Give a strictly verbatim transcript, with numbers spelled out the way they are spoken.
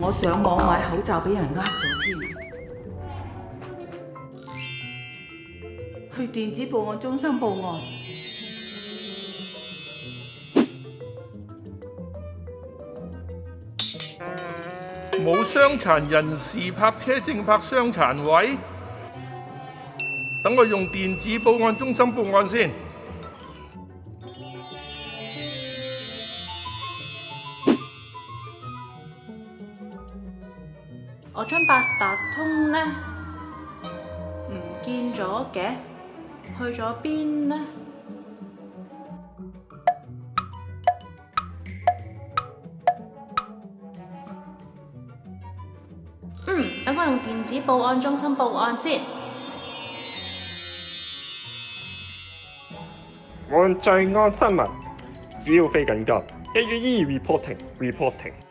我上網買口罩俾人呃咗添。去電子報案中心報案。 冇傷殘人士泊車正泊傷殘位，等我用電子報案中心報案先。 我張八達通呢唔見咗嘅，去咗邊呢？嗯，等我用電子報案中心報案先。 按罪案新聞，只要非緊急，一於 e reporting reporting。